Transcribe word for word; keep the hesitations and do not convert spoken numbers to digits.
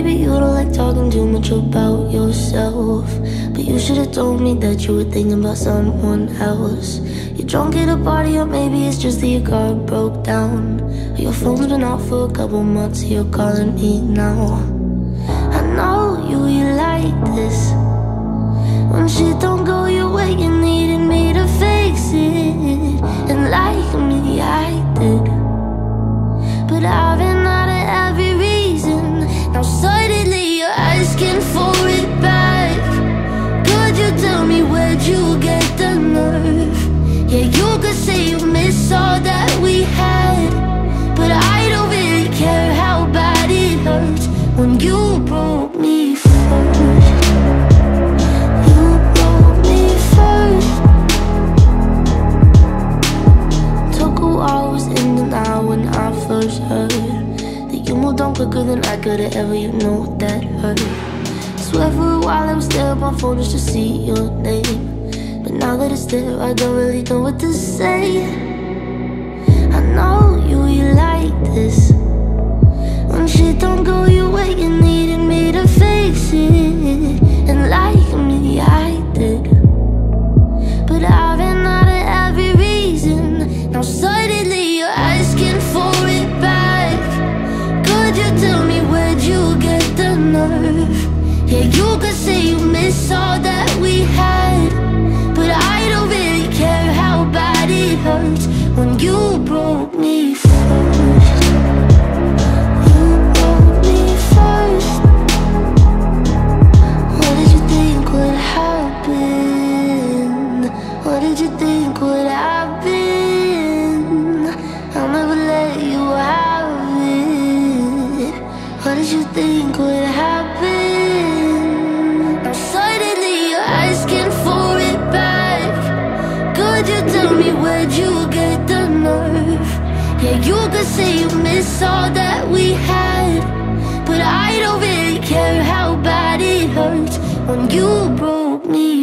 maybe you don't like talking too much about yourself, but you should've told me that you were thinking about someone else. You're drunk at a party, or maybe it's just that your car broke down, or your phone's been off for a couple months, so you're calling me now. I know you, you like this. When shit don't go your way, you needed me to fix it. And like me, I did, but I've been out of every reason. Now suddenly you're asking for it back. Could you tell me where'd you get the nerve? Yeah, you could say you miss all that we had, but I don't really care how bad it hurts when you broke me first. You broke me first. Took a while, I was in denial when I first heard that you moved on quicker than I could've ever, you know that hurt. Swear for a while I was there on my phone just to see your name, but now that it's there, I don't really know what to say. I know you, you like this. When shit don't go your way, you needed me to fix it. And like me, I did, but I've been out of every reason. Now suddenly you're asking for it back. Could you tell me where'd you get the nerve? Yeah, you could say you miss all that we had, but I don't really care how bad it hurts when you broke me first. You broke me first. What did you think would happen? What did you think would happen? I'll never let you have it. What did you think would happen? Now suddenly you're asking for it back. Could you tell me where'd you get the nerve? Yeah, you could say you miss all that we had, but I don't really care how bad it hurts when you broke me